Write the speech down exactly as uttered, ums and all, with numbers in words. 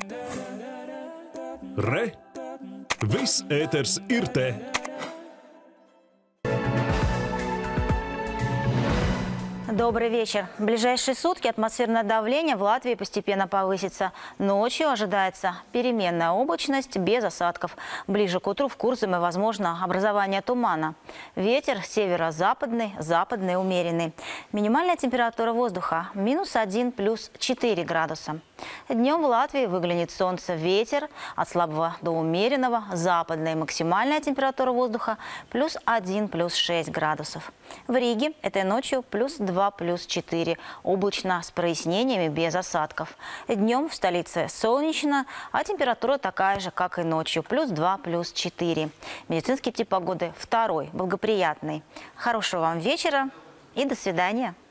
Re! Viss ēters ir te! Добрый вечер. В ближайшие сутки атмосферное давление в Латвии постепенно повысится. Ночью ожидается переменная облачность без осадков. Ближе к утру в Курзаме возможно образование тумана. Ветер северо-западный, западный умеренный. Минимальная температура воздуха – минус один, плюс четыре градуса. Днем в Латвии выглянет солнце, ветер от слабого до умеренного, западная максимальная температура воздуха – плюс один, плюс шесть градусов. В Риге этой ночью плюс два, плюс четыре, облачно с прояснениями без осадков. Днем в столице солнечно, а температура такая же, как и ночью, плюс два, плюс четыре. Медицинский тип погоды второй, благоприятный. Хорошего вам вечера и до свидания.